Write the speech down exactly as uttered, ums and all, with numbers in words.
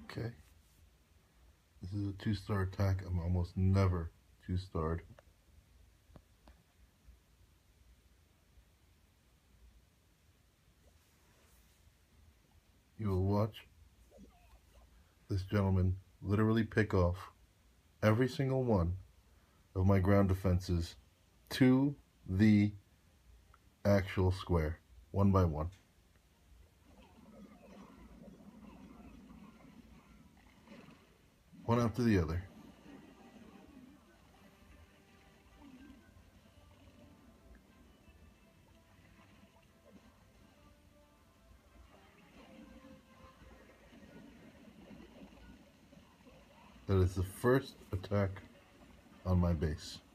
Okay. This is a two-star attack. I'm almost never two-starred. You will watch this gentleman literally pick off every single one of my ground defenses to the actual square, one by one. One after the other. That is the first attack on my base.